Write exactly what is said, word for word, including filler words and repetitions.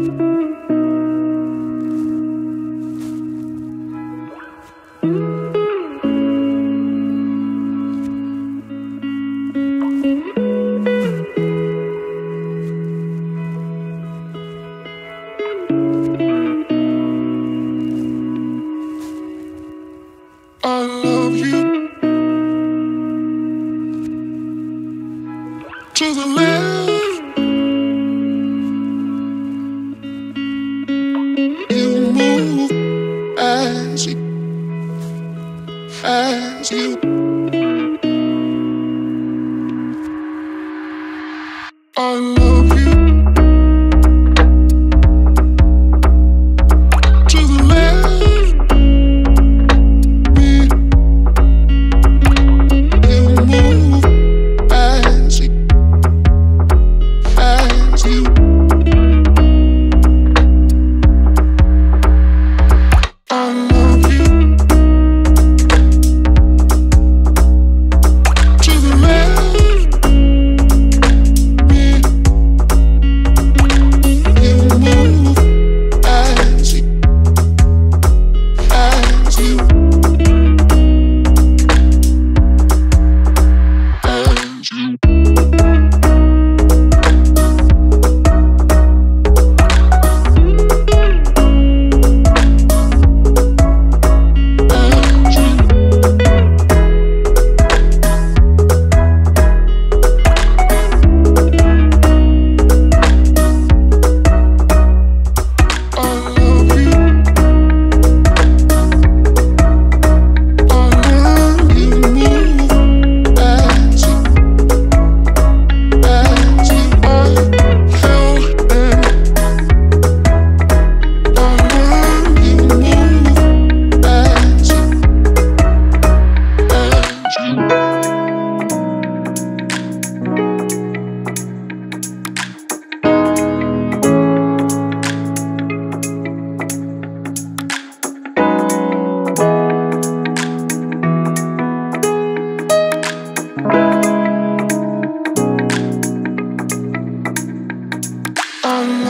I love you. To the left, you move as you, as you. I love you. To the left, me, you move as you, as you. I love you. To the left, me, you move as you, as you, as you. I